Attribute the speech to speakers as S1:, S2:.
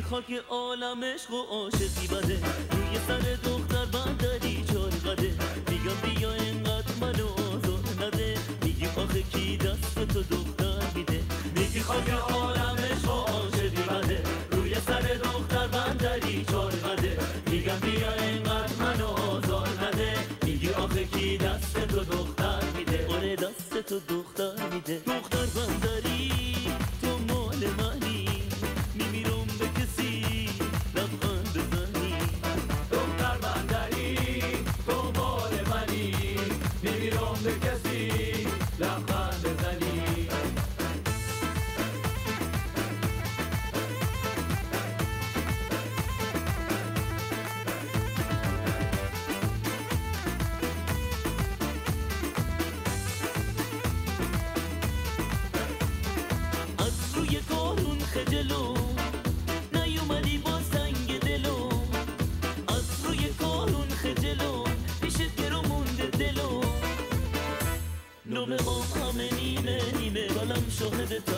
S1: خاک عالم عشق و عاشقی بده، روی سر دختر بندری چار قده. میگم بیا اینقدر منو آزار نده، میگی آخه کی دست تو دختر میده. میگی خاک عالم عشق و عاشقی بده، روی سر دختر بندری چار قده. میگم بیا اینقدر منو آزار نده، میگی آخه کی دست تو دختر میده. آره دست تو دختر میده. دختر بندری تو مال منی، میمیرم به کسی لبخند بزنی.
S2: دختر بندری تو مال منی، میمیرم به کسی لبخند بزنی.
S1: از روی کارون خجلو نیومدی با سنگ دلو، از روی کارون خجلو پیشت گرو مونده دلو. نوبه هم همه نیمه نیمه، بالم شاهد